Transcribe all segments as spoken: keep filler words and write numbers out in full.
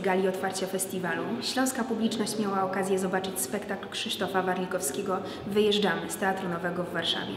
gali otwarcia festiwalu śląska publiczność miała okazję zobaczyć spektakl Krzysztofa Warlikowskiego „Wyjeżdżamy” z Teatru Nowego w Warszawie.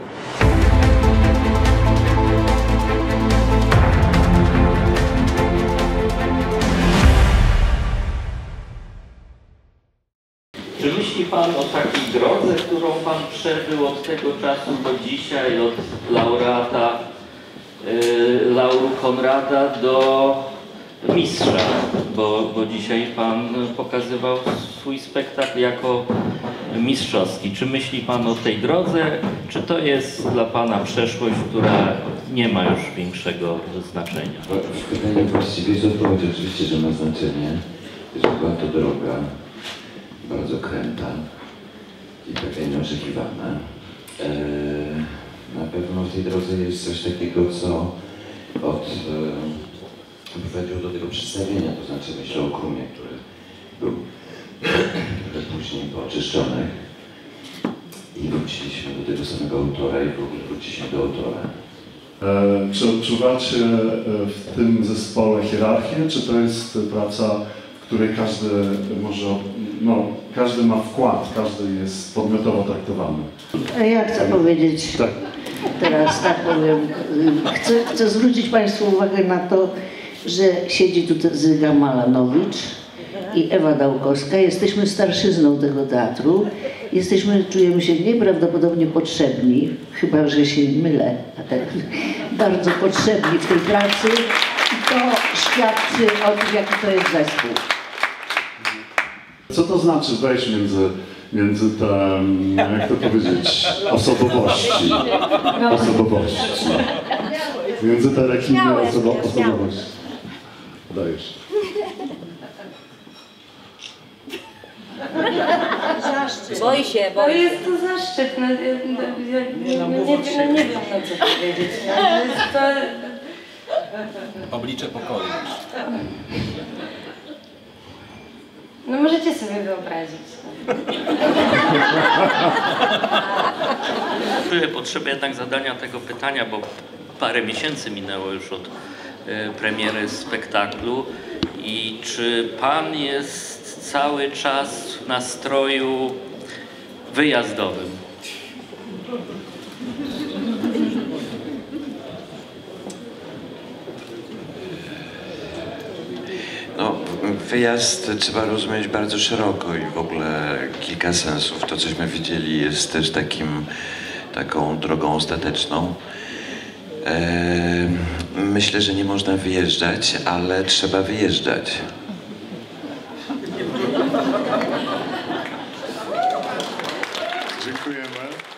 Czy myśli Pan o takiej drodze, którą Pan przebył od tego czasu do dzisiaj, od laureata yy, Lauru Konrada do mistrza, bo, bo dzisiaj Pan pokazywał swój spektakl jako mistrzowski. Czy myśli Pan o tej drodze, czy to jest dla Pana przeszłość, która nie ma już większego znaczenia? Pytanie właściwie jest odpowiedź, oczywiście, że ma znaczenie, że była to droga bardzo kręta i taka nieoczekiwana. Eee, na pewno w tej drodze jest coś takiego, co od e, prowadziło do tego przedstawienia, to znaczy myślę o Krumie, który był trochę później pooczyszczony i wróciliśmy do tego samego autora i w ogóle wróciliśmy do autora. E, czy odczuwacie w tym zespole hierarchię, czy to jest praca, w której każdy może, no, każdy ma wkład, każdy jest podmiotowo traktowany? Ja chcę powiedzieć, tak. teraz tak powiem, chcę, chcę zwrócić Państwu uwagę na to, że siedzi tu Zyga Malanowicz i Ewa Dałkowska. Jesteśmy starszyzną tego teatru. Jesteśmy, czujemy się nieprawdopodobnie potrzebni, chyba że się mylę, ale bardzo potrzebni w tej pracy i to świadczy o tym, jaki to jest zespół. Co to znaczy wejść między, między te, jak to powiedzieć, osobowości? Osobowości. Między te rekiny osobo osobowości. Dajesz. Boi się, No boi się. jest to zaszczyt, no, ja, ja, ja, no, nie, no, nie wiem na co powiedzieć. No, jest to... Oblicze pokoju. No możecie sobie wyobrazić. Czuję potrzebę jednak zadania tego pytania, bo parę miesięcy minęło już od e, premiery spektaklu i czy Pan jest cały czas w nastroju wyjazdowym? No, wyjazd trzeba rozumieć bardzo szeroko i w ogóle kilka sensów. To, cośmy widzieli, jest też takim, taką drogą ostateczną. Eee, myślę, że nie można wyjeżdżać, ale trzeba wyjeżdżać. Dziękujemy.